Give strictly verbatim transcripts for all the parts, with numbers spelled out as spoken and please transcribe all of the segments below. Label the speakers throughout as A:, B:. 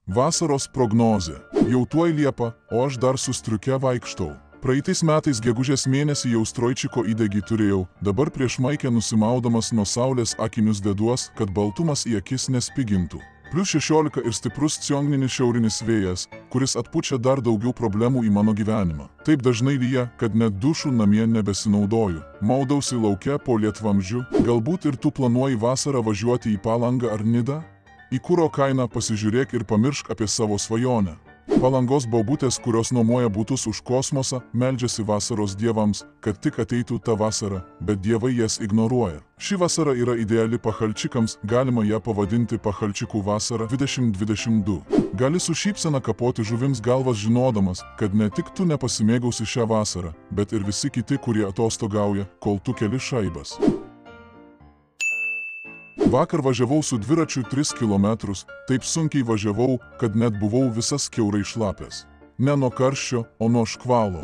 A: Vasaros prognozė. Jau tuoj Liepa, o aš dar su striuke vaikštau. Praeitais metais gegužės mėnesį jau stroičiko įdegį turėjau, dabar prieš maikę nusimaudamas nuo saulės akinius deduos, kad baltumas į akis nespigintų. Plius šešiolika ir stiprus ciongninis šiaurinis vėjas, kuris atpučia dar daugiau problemų į mano gyvenimą. Taip dažnai lyja, kad net dušų namie nebesinaudoju. Maudausi lauke po lietvamzdžiu, galbūt ir tu planuoji vasarą važiuoti į Palangą ar Nidą? Į kuro kainą pasižiūrėk ir pamiršk apie savo svajonę. Palangos bobutės, kurios nuomoja butus už kosmosą, meldžiasi vasaros dievams, kad tik ateitų ta vasara, bet dievai jas ignoruoja. Ši vasara yra ideali pachalčikams, galima ją pavadinti pachalčikų vasara dvidešimt dvidešimt du. Gali su šypsena kapoti žuvims galvas žinodamas, kad ne tik tu nepasimėgausi šią vasarą, bet ir visi kiti, kurie atostogauja, kol tu keli šaibas. Vakar važiavau su dviračiu tris kilometrus, taip sunkiai važiavau, kad net buvau visas kiaurai šlapęs. Ne nuo karščio, o nuo škvalo.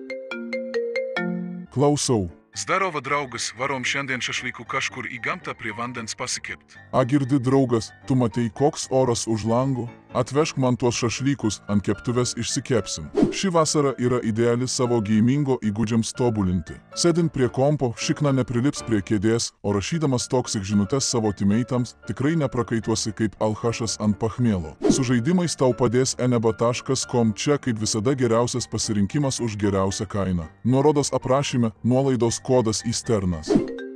A: Klausau.
B: Zdarova draugas, varom šiandien šašlykų kažkur į gamtą prie vandens pasikept.
A: A girdi draugas, tu matei koks oras už lango? Atvežk man tuos šašlykus, ant keptuvės išsikepsim. Ši vasara yra ideali savo geimingo įgūdžiams tobulinti. Sėdint prie kompo, šikna neprilips prie kėdės, o rašydamas toksik žinutes savo timeitams, tikrai neprakaituosi kaip alchašas ant pachmielo. Su žaidimais tau padės eneba taškas com, čia kaip visada geriausias pasirinkimas už geriausią kainą. Nuorodos aprašyme, nuolaidos kodas įsternas.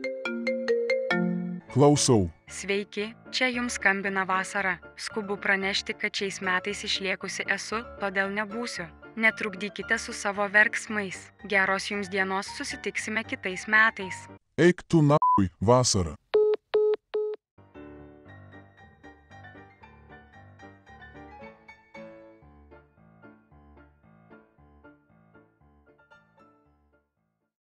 A: Klausau.
C: Sveiki, čia jums skambina vasara. Skubu pranešti, kad šiais metais išliekusi esu, todėl nebūsiu. Netrukdykite su savo verksmais. Geros jums dienos, susitiksime kitais metais.
A: Eik tu na***ui, vasara.